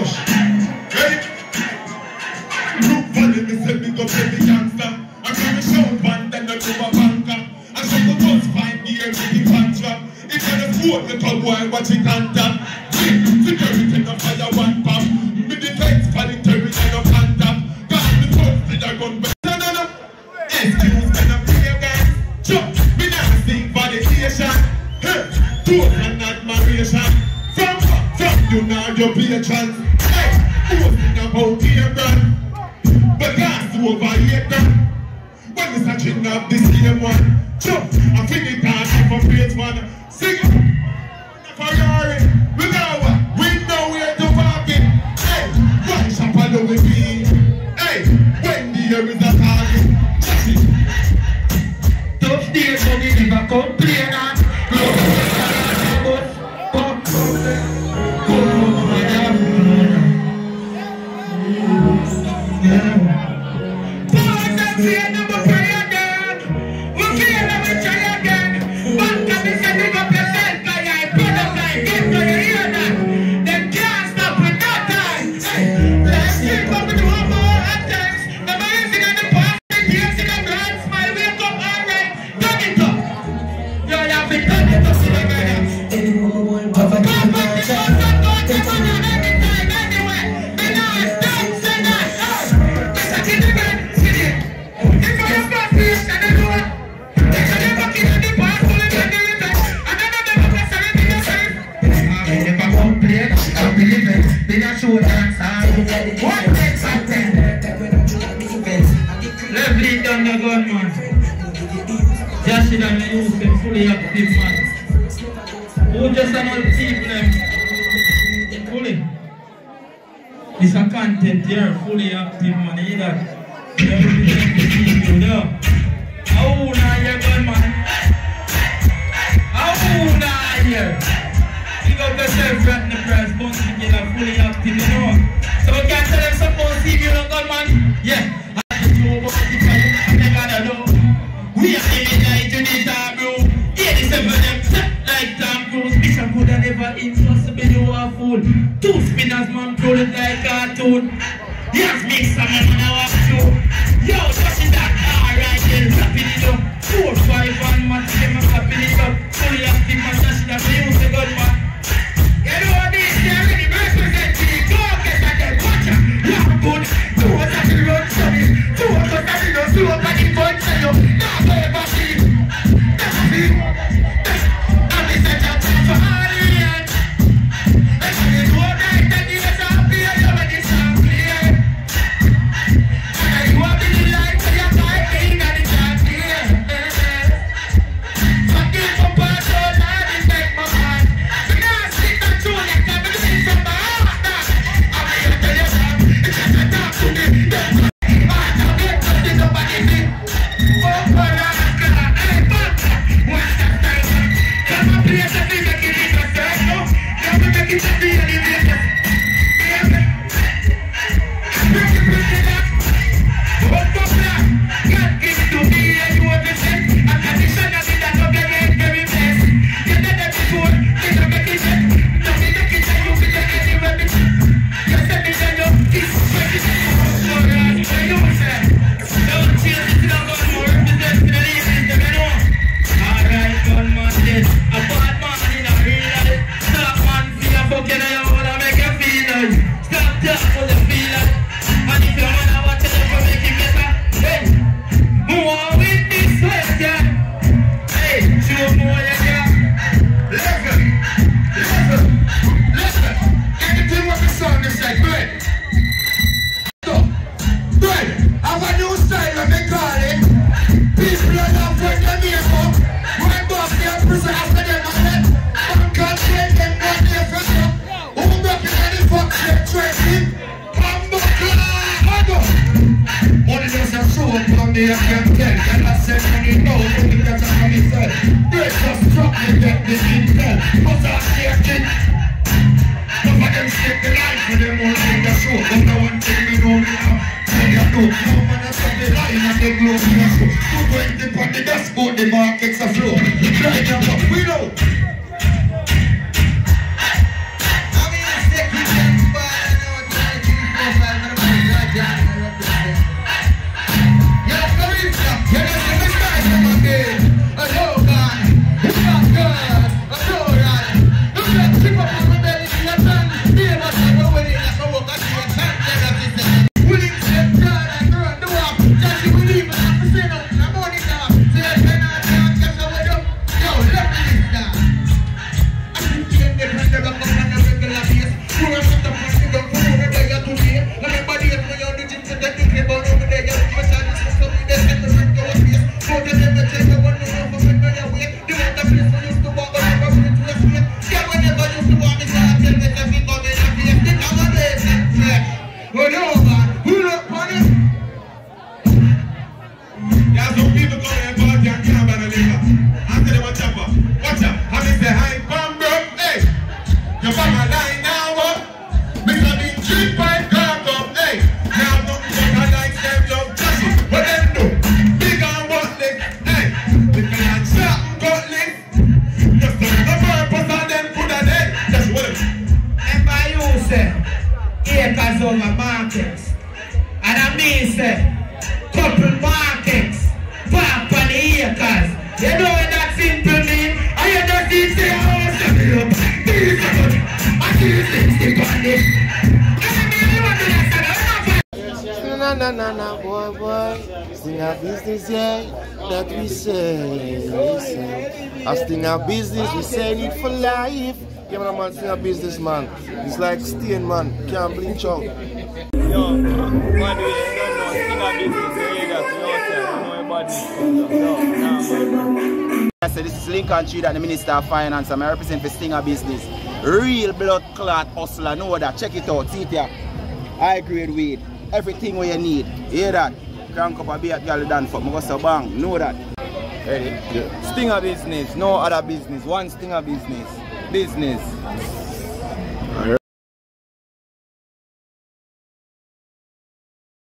rush. Ready? Look funny, me say big up every youngster. I'm gonna show one, then I do a banka. And so the bus find the air with the contract. If you're the fourth, the top boy watch it contact. Security no fire one pop. Me defense for the terminal of contact. Cause the first thing I gun back. No. Excuse me, no play again. Jump, me not sing for the station. Hey, total and admiration. From you now your patrons. Hey, boasting about your gun. But that's over here gun. When you searching up this game one. Jump, I feel it out for page one. Sing it. Ferrari, we know where to park it. Hey, why Choppa with me? Hey, when the air is a target. Just it. Tough days for me, never complain on. Just in the youth them fully active man. Who just another people them fully. It's a content here, fully active man. You hear that? You represent the people there. How now you going man? How now here? Pick up yourself right in the price, bunch together, fully active, you know. So we can tell them suppose if you don't go man. Yeah. We are living like to the time, bro. 87 them set like Tom Cruise. Mission could have never impossible, you are fool. Two spinners, man, pull it like cartoon. Yes, mix some man on our show. Yo, touch it that alright, then wrapping it up. 4, 5, 1, man, them are wrapping it up. Fully active, man, touch it that, we use the gun, man. You know what this, they already represent the go get at them, watch out. Look good, 2 of the road, sorry. 2 of the road, 2 of the gun, say yo. I can't tell, and I said when you know, you got to come inside. They just struck me, get this intel. Cause I'm shaking. Some of them stick the line for them all in the show. But no one tell me no now. Tell you no, no man has got the line and they glow in the show. 220 on the dashboard, the markets are flow. Right now, what we know. acres over markets. And I mean say, couple markets, park on the acres. You know what that simple mean? And you just see say, oh, stop it up. This is good. I see you stick on this. Na, boy. Sting our business, yeah, that we say. As sting our business, we say it for life. Yeah, man, sting our business, man. It's like stain, man. Can't bleach out. Yo, by the way, you don't know, sting our business, I said this is Lincoln Tree, that the Minister of Finance, and I represent for Stinger Business. Real blood clot hustler, know that. Check it out, see it here. High grade weed. Everything what you need. Hear that? Crank up a beer girl done for me go so bang. Know that. Ready? Yeah. Stinger Business, no other business. One Stinger Business. Business.